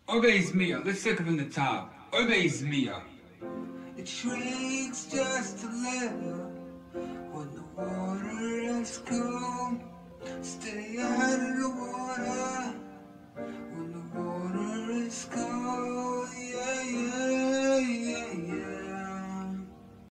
Obeys Mia. Let's take it from the top. Obeys Mia. It shrinks just a little when the water is cold. Stay out of the water when the water is cold.